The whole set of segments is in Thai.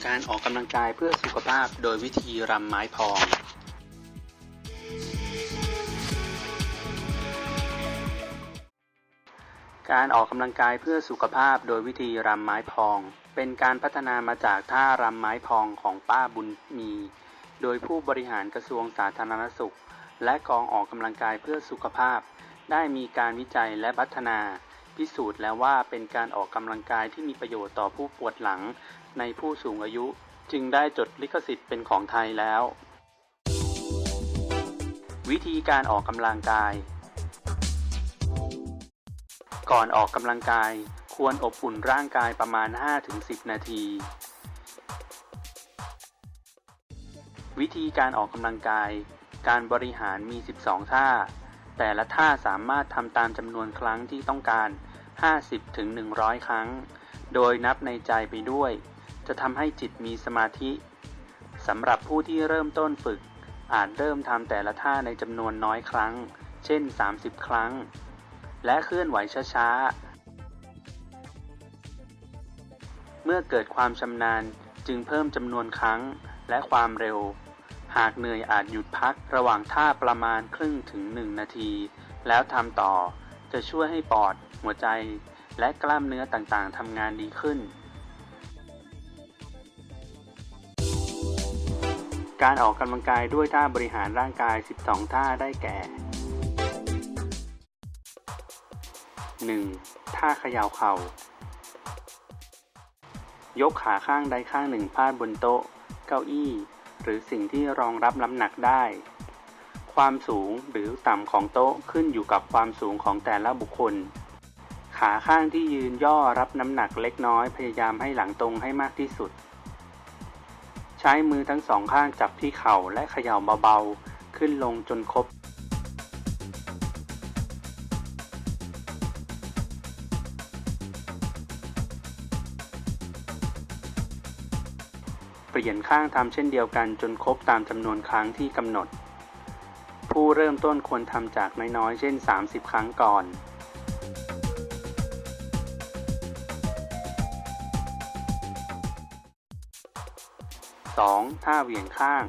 การออกกำลังกายเพื่อสุขภาพโดยวิธีรำไม้พองการออกกำลังกายเพื่อสุขภาพโดยวิธีรำไม้พองเป็นการพัฒนามาจากท่ารำไม้พองของป้าบุญมีโดยผู้บริหารกระทรวงสาธารณสุขและกองออกกำลังกายเพื่อสุขภาพได้มีการวิจัยและพัฒนาพิสูจน์แล้วว่าเป็นการออกกำลังกายที่มีประโยชน์ต่อผู้ปวดหลังในผู้สูงอายุจึงได้จดลิขสิทธิ์เป็นของไทยแล้ววิธีการออกกำลังกายก่อนออกกำลังกายควรอบอุ่นร่างกายประมาณ 5-10 นาทีวิธีการออกกำลังกายการบริหารมี 12 ท่าแต่ละท่าสามารถทำตามจำนวนครั้งที่ต้องการ 50-100 ครั้งโดยนับในใจไปด้วยจะทำให้จิตมีสมาธิสำหรับผู้ที่เริ่มต้นฝึกอาจเริ่มทำแต่ละท่าในจำนวนน้อยครั้งเช่น30 ครั้งและเคลื่อนไหวช้าๆเมื่อเกิดความชำนาญจึงเพิ่มจำนวนครั้งและความเร็วหากเหนื่อยอาจหยุดพักระหว่างท่าประมาณครึ่งถึง1 นาทีแล้วทำต่อจะช่วยให้ปอดหัวใจและกล้ามเนื้อต่างๆทำงานดีขึ้นการออกกำลังกายด้วยท่าบริหารร่างกาย 12 ท่าได้แก่ 1. ท่าเขย่าเข่ายกขาข้างใดข้างหนึ่งพาดบนโต๊ะเก้าอี้หรือสิ่งที่รองรับน้ำหนักได้ความสูงหรือต่ำของโต๊ะขึ้นอยู่กับความสูงของแต่ละบุคคลขาข้างที่ยืนย่อรับน้ำหนักเล็กน้อยพยายามให้หลังตรงให้มากที่สุดใช้มือทั้งสองข้างจับที่เข่าและเขย่าเบาๆขึ้นลงจนครบเปลี่ยนข้างทำเช่นเดียวกันจนครบตามจำนวนครั้งที่กำหนดผู้เริ่มต้นควรทำจากน้อยๆเช่น30 ครั้งก่อน 2. ท่าเหวี่ยงข้าง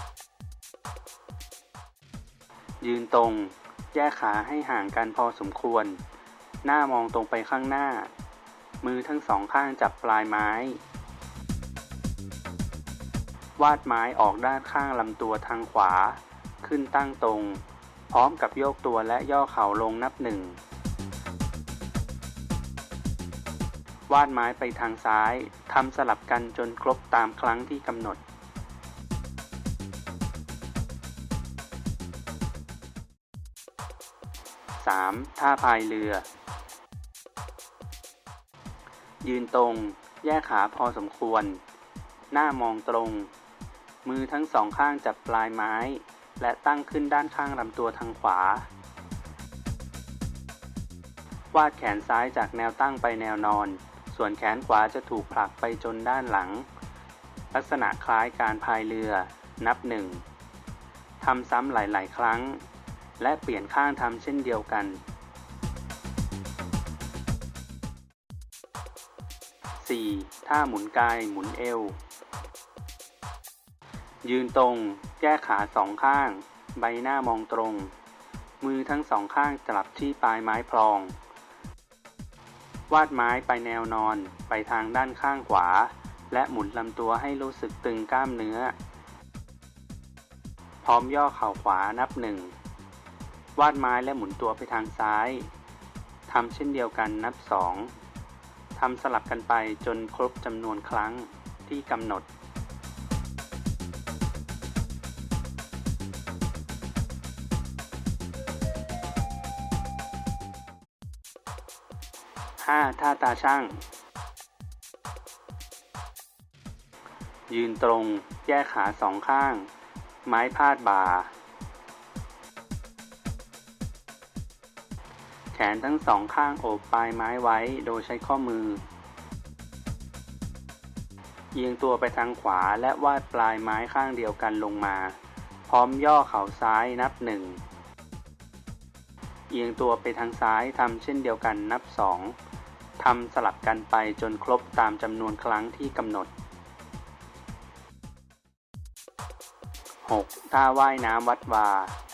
ยืนตรงแยกขาให้ห่างกันพอสมควรหน้ามองตรงไปข้างหน้ามือทั้งสองข้างจับปลายไม้วาดไม้ออกด้านข้างลำตัวทางขวาขึ้นตั้งตรงพร้อมกับโยกตัวและย่อเข่าลงนับ1วาดไม้ไปทางซ้ายทำสลับกันจนครบตามครั้งที่กำหนด 3. ท่าพายเรือยืนตรงแยกขาพอสมควรหน้ามองตรงมือทั้งสองข้างจับปลายไม้และตั้งขึ้นด้านข้างลำตัวทางขวาวาดแขนซ้ายจากแนวตั้งไปแนวนอนส่วนแขนขวาจะถูกผลักไปจนด้านหลังลักษณะคล้ายการพายเรือนับ1ทำซ้ำหลายๆครั้งและเปลี่ยนข้างทำเช่นเดียวกัน 4. ท่าหมุนกายหมุนเอวยืนตรงแยกขาสองข้างใบหน้ามองตรงมือทั้งสองข้างจับที่ปลายไม้พลองวาดไม้ไปแนวนอนไปทางด้านข้างขวาและหมุนลำตัวให้รู้สึกตึงกล้ามเนื้อพร้อมย่อเข่าขวานับ1วาดไม้และหมุนตัวไปทางซ้ายทำเช่นเดียวกันนับ2ทำสลับกันไปจนครบจำนวนครั้งที่กำหนด5. ท่าตาชั่งยืนตรงแยกขาสองข้างไม้พาดบ่าแขนทั้งสองข้างโอบปลายไม้ไว้โดยใช้ข้อมือเอียงตัวไปทางขวาและวาดปลายไม้ข้างเดียวกันลงมาพร้อมย่อเข่าซ้ายนับ1เอียงตัวไปทางซ้ายทำเช่นเดียวกันนับ2ทำสลับกันไปจนครบตามจำนวนครั้งที่กำหนด 6. ท่าว่ายน้ำวัดวา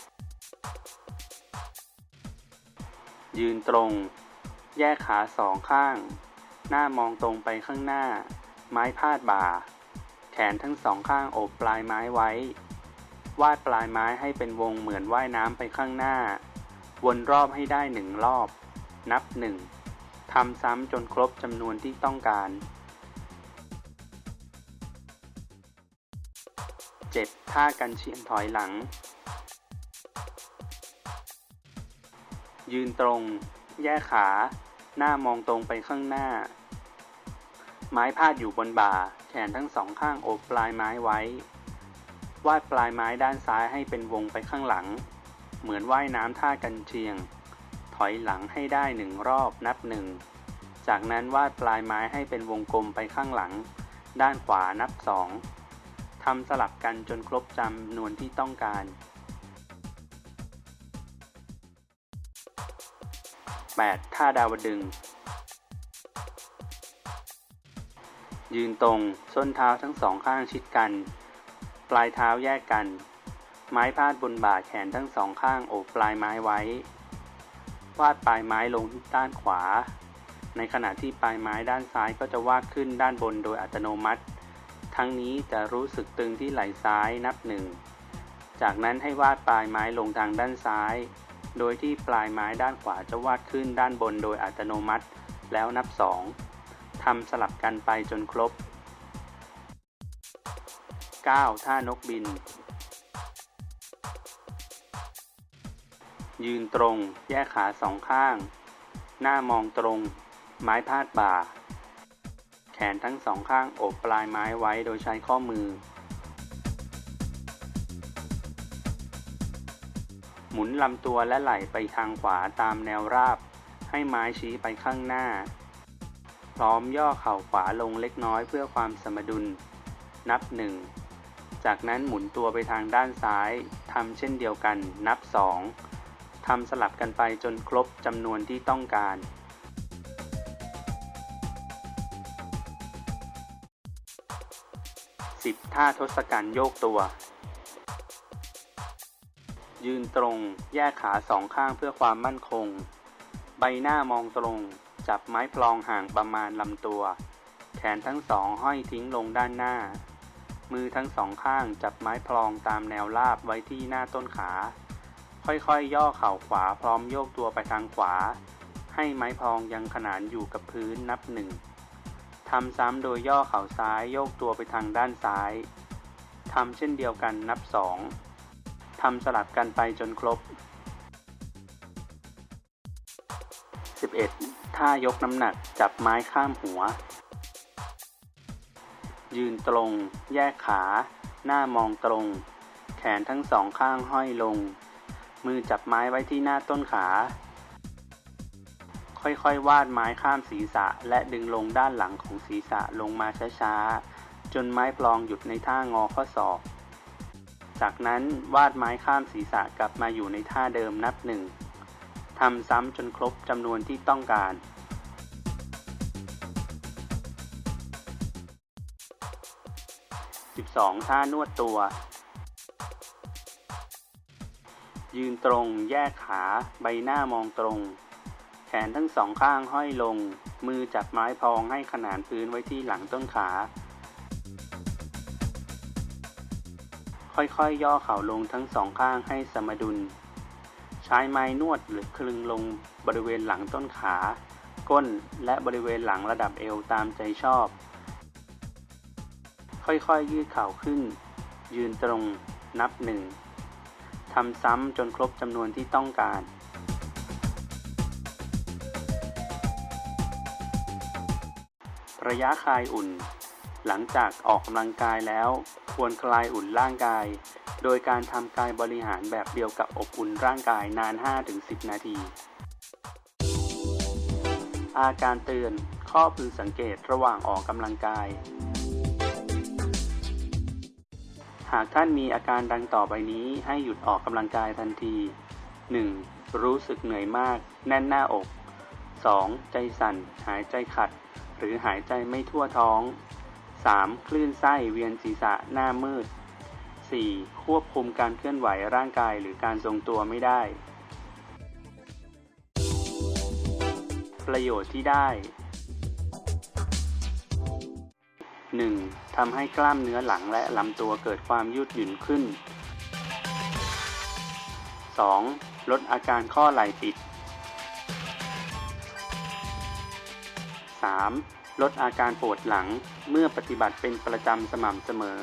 ยืนตรงแยกขาสองข้างหน้ามองตรงไปข้างหน้าไม้พาดบ่าแขนทั้งสองข้างโอบปลายไม้ไว้วาดปลายไม้ให้เป็นวงเหมือนว่ายน้ำไปข้างหน้าวนรอบให้ได้1 รอบนับ1ทำซ้ำจนครบจำนวนที่ต้องการ 7. ท่ากันเชียงถอยหลังยืนตรงแยกขาหน้ามองตรงไปข้างหน้าไม้พาดอยู่บนบ่าแขนทั้งสองข้างโอบปลายไม้ไว้วาดปลายไม้ด้านซ้ายให้เป็นวงไปข้างหลังเหมือนว่ายน้ำท่ากันเชียงถอยหลังให้ได้1 รอบนับ1จากนั้นวาดปลายไม้ให้เป็นวงกลมไปข้างหลังด้านขวานับ2ทำสลับกันจนครบจำนวนที่ต้องการ 8. ท่าดาวดึงส์ยืนตรงส้นเท้าทั้งสองข้างชิดกันปลายเท้าแยกกันไม้พาดบนบ่าแขนทั้งสองข้างโอบปลายไม้ไว้วาดปลายไม้ลงที่ด้านขวาในขณะที่ปลายไม้ด้านซ้ายก็จะวาดขึ้นด้านบนโดยอัตโนมัติทั้งนี้จะรู้สึกตึงที่ไหล่ซ้ายนับ1จากนั้นให้วาดปลายไม้ลงทางด้านซ้ายโดยที่ปลายไม้ด้านขวาจะวาดขึ้นด้านบนโดยอัตโนมัติแล้วนับ2ทำสลับกันไปจนครบ 9. ท่านกบินยืนตรงแยกขาสองข้างหน้ามองตรงไม้พาดบ่าแขนทั้งสองข้างโอบปลายไม้ไว้โดยใช้ข้อมือหมุนลำตัวและไหล่ไปทางขวาตามแนวราบให้ไม้ชี้ไปข้างหน้าพร้อมย่อเข่าขวาลงเล็กน้อยเพื่อความสมดุลนับ1จากนั้นหมุนตัวไปทางด้านซ้ายทำเช่นเดียวกันนับ2ทำสลับกันไปจนครบจำนวนที่ต้องการ 10. ท่าทศกัณฐ์โยกตัวยืนตรงแยกขาสองข้างเพื่อความมั่นคงใบหน้ามองตรงจับไม้พลองห่างประมาณลำตัวแขนทั้งสองห้อยทิ้งลงด้านหน้ามือทั้งสองข้างจับไม้พลองตามแนวราบไว้ที่หน้าต้นขาค่อยๆ ย่อเข่าขวาพร้อมโยกตัวไปทางขวาให้ไม้พลองยังขนานอยู่กับพื้นนับ1ทำซ้ำโดยย่อเข่าซ้ายโยกตัวไปทางด้านซ้ายทำเช่นเดียวกันนับ2ทำสลับกันไปจนครบ 11. ท่ายกน้ำหนักจับไม้ข้ามหัวยืนตรงแยกขาหน้ามองตรงแขนทั้งสองข้างห้อยลงมือจับไม้ไว้ที่หน้าต้นขาค่อยๆวาดไม้ข้ามศีรษะและดึงลงด้านหลังของศีรษะลงมาช้าๆจนไม้พลองหยุดในท่างอข้อศอกจากนั้นวาดไม้ข้ามศีรษะกลับมาอยู่ในท่าเดิมนับ1ทำซ้ำจนครบจำนวนที่ต้องการ 12. ท่านวดตัวยืนตรงแยกขาใบหน้ามองตรงแขนทั้งสองข้างห้อยลงมือจับไม้พองให้ขนานพื้นไว้ที่หลังต้นขาค่อยๆ ย่อเข่าลงทั้งสองข้างให้สมดุลใช้ไม้นวดหรือคลึงลงบริเวณหลังต้นขาก้นและบริเวณหลังระดับเอวตามใจชอบค่อยๆ ยืดเข่าขึ้นยืนตรงนับ1ทำซ้ำจนครบจำนวนที่ต้องการระยะคลายอุ่นหลังจากออกกำลังกายแล้วควรคลายอุ่นร่างกายโดยการทำกายบริหารแบบเดียวกับอบอุ่นร่างกายนาน 5-10 นาที อาการเตือนข้อพึงสังเกตระหว่างออกกำลังกายหากท่านมีอาการดังต่อไปนี้ให้หยุดออกกำลังกายทันที 1. รู้สึกเหนื่อยมากแน่นหน้าอก 2. ใจสั่นหายใจขัดหรือหายใจไม่ทั่วท้อง 3. คลื่นไส้เวียนศีรษะหน้ามืด 4. ควบคุมการเคลื่อนไหวร่างกายหรือการทรงตัวไม่ได้ ประโยชน์ที่ได้ 1. ทำให้กล้ามเนื้อหลังและลำตัวเกิดความยืดหยุ่นขึ้น 2. ลดอาการข้อไหล่ติด 3. ลดอาการปวดหลังเมื่อปฏิบัติเป็นประจำสม่ำเสมอ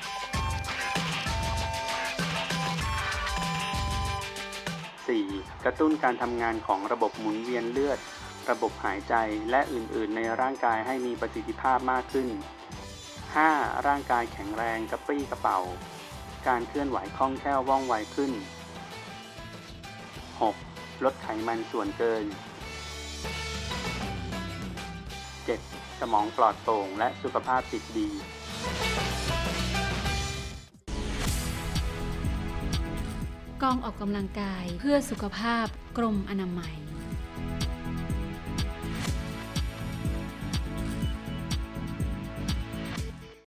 4. กระตุ้นการทำงานของระบบหมุนเวียนเลือดระบบหายใจและอื่นๆในร่างกายให้มีประสิทธิภาพมากขึ้น 5. ร่างกายแข็งแรงกระปรี้กระเป๋าการเคลื่อนไหวคล่องแคล่วว่องไวขึ้น 6. ลดไขมันส่วนเกิน 7. สมองปลอดโปร่งและสุขภาพจิตดีกองออกกำลังกายเพื่อสุขภาพกรมอนามัย